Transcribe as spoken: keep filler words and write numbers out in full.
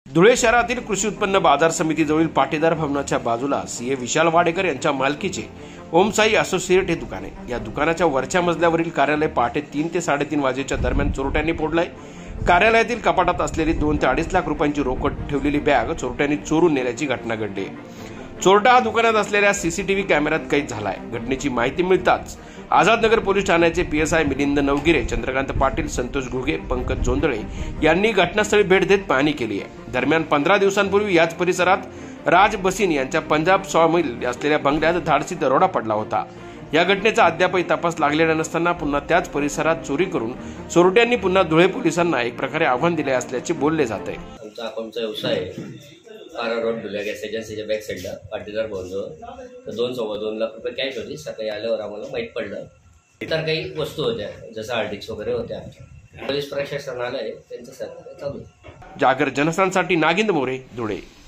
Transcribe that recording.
धुळे शहरातील कृषी उत्पन्न बाजार समितीजवळील पाटेदार भवनाच्या बाजूला सीए विशाल वाडेकर यांच्या मालकीचे ओमसाई असोसिएट हे दुकान आहे। या दुकानाच्या वरच्या मजल्यावरील कार्यालय पहाटे तीन ते साडेतीन वाजेच्या दरम्यान चोरट्यांनी फोडलंय। कार्यालयातील कपाटात असलेली दोन ते अडीच लाख रुपयांची रोकड ठेवलेली बॅग चोरट्यांनी चोरून नेल्याची घटना घडली। चोरटा हा दुकानात असलेल्या सीसीटीव्ही कॅमेऱ्यात कैद झालाय। घटनेची माहिती मिळताच आझादनगर पोलीस ठाण्याचे पीएसआय मिलिंद नवगिरे, चंद्रकांत पाटील, संतोष घुगे, पंकज जोंधळे यांनी घटनास्थळी भेट देत पाहणी केली आहे। दरम्यान पंधरा दिवसांपूर्वी याच परिसरात राज बसीन यांच्या पंजाब सॉमिल असलेल्या बंगल्यात धाडसी दरोडा पडला होता। या घटनेचा अद्यापही तपास लागलेला नसताना पुन्हा त्याच परिसरात चोरी करून चोरट्यांनी पुन्हा धुळे पोलिसांना एक प्रकारे आव्हान दिले असल्याचे बोलले जात आहे। आमचा अकाउंटचा व्यवसाय आहे। पारा रोड धुळे गॅस एजन्सीच्या बॅक साईडला पाटीदार भवनजवळ तर दोन सव्वा दोन लाख रुपये कॅश होती। सकाळी आल्यावर आम्हाला माहीत पडलं इतर काही वस्तू होत्या जसं हार्ड डिस्क वगैरे होत्या। पोलीस प्रशासन आलंय, त्यांचं सहकार्य चालू आहे। जागर जनस्थानसाठी नागिंद मोरे, धुळे।